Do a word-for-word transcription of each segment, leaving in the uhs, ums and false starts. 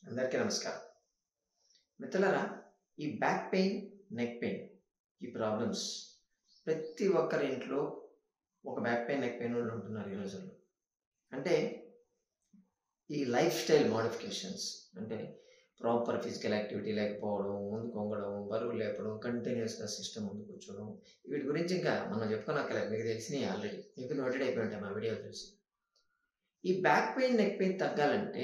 అందరికీ నమస్కారం. మిత్రులారా, ఈ బ్యాక్ పెయిన్, నెక్ పెయిన్ ఈ ప్రాబ్లమ్స్ ప్రతి ఒక్కరి ఇంట్లో ఒక బ్యాక్ పెయిన్, నెక్ పెయిన్ వాళ్ళు ఉంటున్నారు ఈ రోజుల్లో. అంటే ఈ లైఫ్ స్టైల్ మోడిఫికేషన్స్, అంటే ప్రాపర్ ఫిజికల్ యాక్టివిటీ లేకపోవడం, ముందు కొంగడం, బరువు లేపడం, కంటిన్యూస్గా సిస్టమ్ ముందు కూర్చోవడం, వీటి గురించి ఇంకా మనం చెప్పుకోనక్కర్లేదు, మీకు తెలిసినవి ఆల్రెడీ, మీకు నోటెడ్ అయిపోయి ఉంటాయి మా వీడియో చూసి. ఈ బ్యాక్ పెయిన్, నెక్ పెయిన్ తగ్గాలంటే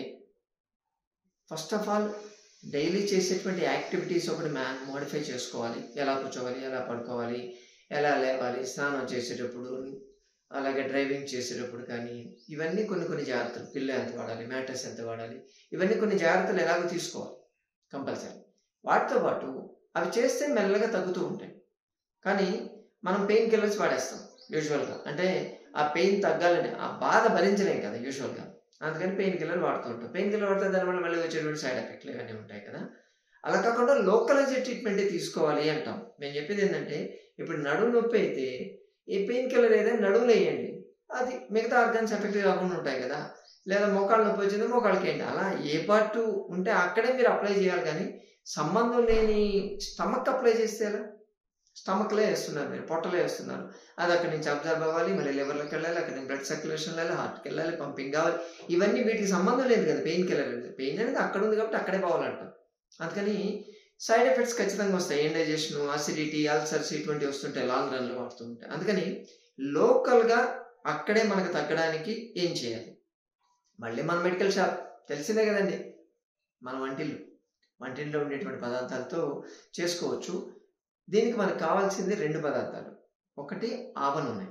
ఫస్ట్ ఆఫ్ ఆల్ డైలీ చేసేటువంటి యాక్టివిటీస్ ఒకటి మ్యా మోడిఫై చేసుకోవాలి. ఎలా కూర్చోవాలి, ఎలా పడుకోవాలి, ఎలా లేవాలి, స్నానం చేసేటప్పుడు, అలాగే డ్రైవింగ్ చేసేటప్పుడు కానీ, ఇవన్నీ కొన్ని కొన్ని జాగ్రత్తలు, పిల్ల ఎంత వాడాలి, మ్యాట్రెస్ ఎంత వాడాలి, ఇవన్నీ కొన్ని జాగ్రత్తలు ఎలాగో తీసుకోవాలి కంపల్సరీ. వాటితో పాటు అవి చేస్తే మెల్లగా తగ్గుతూ ఉంటాయి. కానీ మనం పెయిన్ కిల్లర్స్ వాడేస్తాం యూజువల్గా. అంటే ఆ పెయిన్ తగ్గాలని, ఆ బాధ భరించలేం కదా యూజువల్గా, అందుకని పెయిన్ కిల్లర్ వాడుతూ ఉంటాం. పెయిన్ కిల్లర్ వాడితే దానివల్ల మళ్ళీ వచ్చేటువంటి సైడ్ ఎఫెక్ట్లు ఇవన్నీ ఉంటాయి కదా. అలా కాకుండా లోకలైజ్డ్ ట్రీట్మెంటే తీసుకోవాలి అంటాం. మేము చెప్పేది ఏంటంటే, ఇప్పుడు నడుము నొప్పి అయితే ఈ పెయిన్ కిల్లర్ ఏదైనా నడుములు వేయండి, అది మిగతా ఆర్గాన్స్ ఎఫెక్ట్ కాకుండా ఉంటాయి కదా. లేదా మోకాళ్ళ నొప్పి వచ్చింది మోకాళ్ళకి వేయండి. అలా ఏ పార్ట్ ఉంటే అక్కడే మీరు అప్లై చేయాలి. కానీ సంబంధం లేని స్టమక్ అప్లై చేస్తే ఎలా? స్టమక్లో వేస్తున్నారు, మీరు పొట్టలో వేస్తున్నారు, అది అక్కడి నుంచి అబ్జర్వ్ అవ్వాలి, మళ్ళీ లివర్లోకి వెళ్ళాలి, అక్కడి నుంచి బ్లడ్ సర్క్యులేషన్ వెళ్ళాలి, హార్ట్కి వెళ్ళాలి, పంపింగ్ కావాలి. ఇవన్నీ వీటికి సంబంధం లేదు కదా పెయిన్ కిల్లర్ అనేది. పెయిన్ అనేది అక్కడ ఉంది కాబట్టి అక్కడే పోవాలంటాం. అందుకని సైడ్ ఎఫెక్ట్స్ ఖచ్చితంగా వస్తాయి. ఇండైజెషన్, అసిడిటీ, అల్సర్స్ ఇటువంటివి వస్తుంటాయి లాంగ్ రన్లో వాడుతూ ఉంటాయి. అందుకని లోకల్గా అక్కడే మనకు తగ్గడానికి ఏం చేయాలి? మళ్ళీ మన మెడికల్ షాప్ తెలిసిందే కదండి, మన వంటిల్లు వంటిల్లో ఉండేటువంటి పదార్థాలతో చేసుకోవచ్చు. దీనికి మనకు కావాల్సింది రెండు పదార్థాలు. ఒకటి ఆవ నూనె,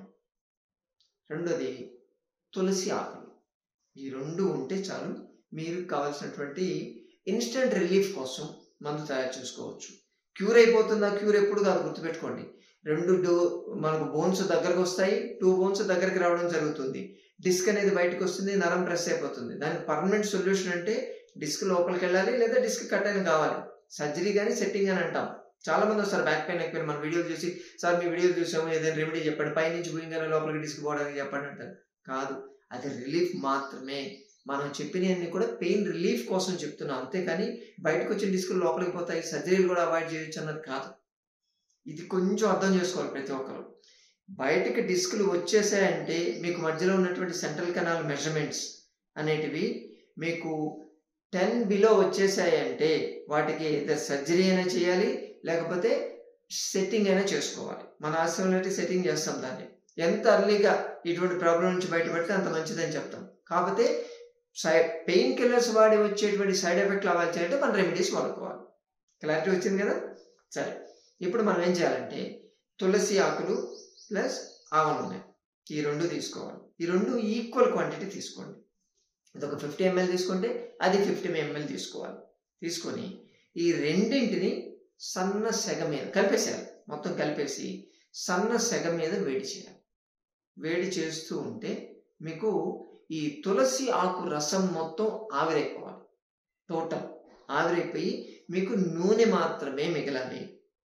రెండోది తులసి ఆకులు. ఈ రెండు ఉంటే చాలు, మీరు కావాల్సినటువంటి ఇన్స్టెంట్ రిలీఫ్ కోసం మందు తయారు చేసుకోవచ్చు. క్యూర్ అయిపోతుందా? క్యూర్ ఎప్పుడు కాదు, గుర్తుపెట్టుకోండి. రెండు డో మనకు బోన్స్ దగ్గరకు వస్తాయి, టూ బోన్స్ దగ్గరికి రావడం జరుగుతుంది, డిస్క్ అనేది బయటకు వస్తుంది, నరం ప్రెస్ అయిపోతుంది. దానికి పర్మనెంట్ సొల్యూషన్ అంటే డిస్క్ లోపలికి వెళ్ళాలి, లేదా డిస్క్ కట్ అయిన కావాలి. సర్జరీ కానీ సెట్టింగ్ అని అంటాం. చాలా మంది వస్తారు బ్యాక్ పెయిన్, నెక్ పెయిన్, మన వీడియోలు చూసి, సార్ మీ వీడియోలు చూసాము, ఏదైనా రెమెడీ చెప్పండి, పై నుంచి పోయింగానే లోపలికి డిస్క్ పోవడానికి చెప్పండి అంటారు. కాదు, అది రిలీఫ్ మాత్రమే. మనం చెప్పినవన్నీ కూడా పెయిన్ రిలీఫ్ కోసం చెప్తున్నాం, అంతేకాని బయటకు వచ్చిన డిస్కులు లోపలికి పోతాయి, సర్జరీలు కూడా అవాయిడ్ చేయొచ్చు అన్నది కాదు. ఇది కొంచెం అర్థం చేసుకోవాలి ప్రతి ఒక్కరు. బయటకి డిస్కులు వచ్చేసాయంటే మీకు మధ్యలో ఉన్నటువంటి సెంట్రల్ కెనాల్ మెజర్మెంట్స్ అనేటివి మీకు టెన్ బిలో వచ్చేసాయంటే వాటికి ఏదో సర్జరీ అయినా చేయాలి, లేకపోతే సెట్టింగ్ అయినా చేసుకోవాలి. మన ఆశ్రమంలో అయితే సెట్టింగ్ చేస్తాం. దాన్ని ఎంత అర్లీగా ఇటువంటి ప్రాబ్లం నుంచి బయటపడితే అంత మంచిదని చెప్తాం. కాకపోతే సై పెయిన్ కిల్లర్స్ వాడి వచ్చేటువంటి సైడ్ ఎఫెక్ట్లు అవాయిడ్ చేయాలంటే మన రెమెడీస్ వాడుకోవాలి. క్లారిటీ వచ్చింది కదా. సరే, ఇప్పుడు మనం ఏం చేయాలంటే తులసి ఆకులు ప్లస్ ఆవ నూనె ఈ రెండు తీసుకోవాలి. ఈ రెండు ఈక్వల్ క్వాంటిటీ తీసుకోండి. ఇది ఒక ఫిఫ్టీ ఎంఎల్ తీసుకుంటే అది ఫిఫ్టీ ఎంఎల్ తీసుకోవాలి. తీసుకొని ఈ రెండింటిని సన్న సెగ మీద కలిపేసేయాలి. మొత్తం కలిపేసి సన్న సెగ మీద వేడి చేయాలి. వేడి చేస్తూ ఉంటే మీకు ఈ తులసి ఆకు రసం మొత్తం ఆవిరైపోవాలి. టోటల్ ఆవిరైపోయి మీకు నూనె మాత్రమే మిగలాలి.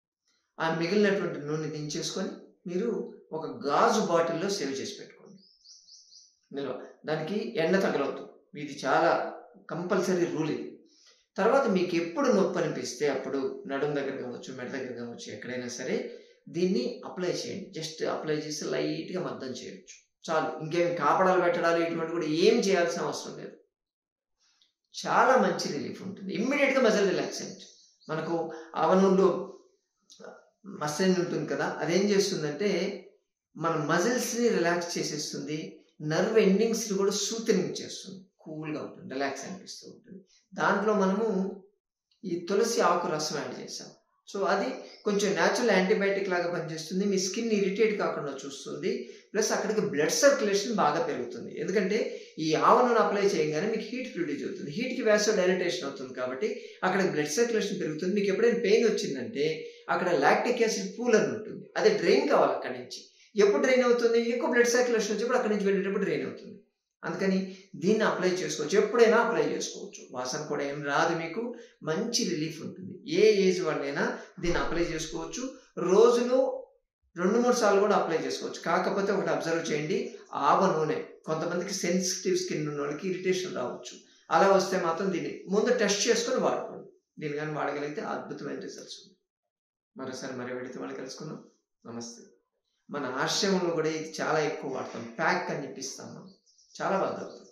ఆ మిగిలినటువంటి నూనె దించేసుకొని మీరు ఒక గాజు బాటిల్లో సేవ్ చేసి పెట్టుకోండి నిల్వ. దానికి ఎండ తగలవద్దు, ఇది చాలా కంపల్సరీ రూల్ ఇది. తర్వాత మీకు ఎప్పుడు నొప్పి అనిపిస్తే అప్పుడు నడుము దగ్గర కావచ్చు, మెడ దగ్గర కావచ్చు, ఎక్కడైనా సరే దీన్ని అప్లై చేయండి. జస్ట్ అప్లై చేసి లైట్గా మద్దం చేయొచ్చు చాలు. ఇంకేం కాపడాలు పెట్టడాలు ఇటువంటి కూడా ఏం చేయాల్సిన అవసరం లేదు. చాలా మంచి రిలీఫ్ ఉంటుంది. ఇమ్మీడియట్గా మజిల్ రిలాక్సెంట్. మనకు ఆవనూనెలో మసిల్ ఉంటుంది కదా, అదేం చేస్తుందంటే మన మజిల్స్ని రిలాక్స్ చేసేస్తుంది, నర్వ్ ఎండింగ్స్ని కూడా సూతనింగ్ చేస్తుంది, కూల్గా ఉంటుంది, రిలాక్స్ అనిపిస్తూ ఉంటుంది. దాంట్లో మనము ఈ తులసి ఆకు రసం యాడ్ చేసాం. సో అది కొంచెం న్యాచురల్ యాంటీబయాటిక్ లాగా పనిచేస్తుంది, మీ స్కిన్ ఇరిటేట్ కాకుండా చూస్తుంది, ప్లస్ అక్కడికి బ్లడ్ సర్క్యులేషన్ బాగా పెరుగుతుంది. ఎందుకంటే ఈ ఆవ నూనె అప్లై చేయగానే మీకు హీట్ ప్రొడ్యూస్ అవుతుంది, హీట్కి వ్యాసో డైలటేషన్ అవుతుంది కాబట్టి అక్కడ బ్లడ్ సర్క్యులేషన్ పెరుగుతుంది. మీకు ఎప్పుడైనా పెయిన్ వచ్చిందంటే అక్కడ లాక్టిక్ యాసిడ్ పూల్ అని ఉంటుంది, అది డ్రైన్ కావాలి అక్కడి నుంచి. ఎప్పుడు డ్రైన్ అవుతుంది? ఎక్కువ బ్లడ్ సర్క్యులేషన్ వచ్చేప్పుడు అక్కడి నుంచి వెళ్ళేటప్పుడు డ్రైన్ అవుతుంది. అందుకని దీన్ని అప్లై చేసుకోవచ్చు, ఎప్పుడైనా అప్లై చేసుకోవచ్చు. వాసన కూడా ఏం రాదు, మీకు మంచి రిలీఫ్ ఉంటుంది. ఏ ఏజ్ వాళ్ళైనా దీన్ని అప్లై చేసుకోవచ్చు. రోజులో రెండు మూడు సార్లు కూడా అప్లై చేసుకోవచ్చు. కాకపోతే ఒకటి అబ్జర్వ్ చేయండి, ఆవ నూనె కొంతమందికి సెన్సిటివ్ స్కిన్ ఉన్న వాళ్ళకి ఇరిటేషన్ రావచ్చు. అలా వస్తే మాత్రం దీన్ని ముందు టెస్ట్ చేసుకొని వాడుకోండి. దీన్ని కానీ వాడగలిగితే అద్భుతమైన రిజల్ట్స్ ఉంది. మరోసారి మరో వీడియోతో మళ్ళీ కలుసుకుందాం. నమస్తే. మన ఆశ్రమంలో కూడా ఇది చాలా ఎక్కువ వాడతాం. ప్యాక్ అని చెప్పి ఇస్తాం మనం. చాలా బాగా దొరుకుతుంది.